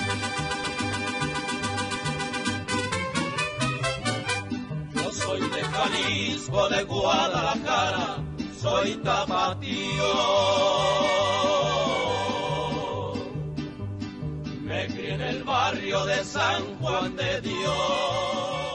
Yo soy de Jalisco, de Guadalajara, soy tapatío. Me crié en el barrio de San Juan de Dios.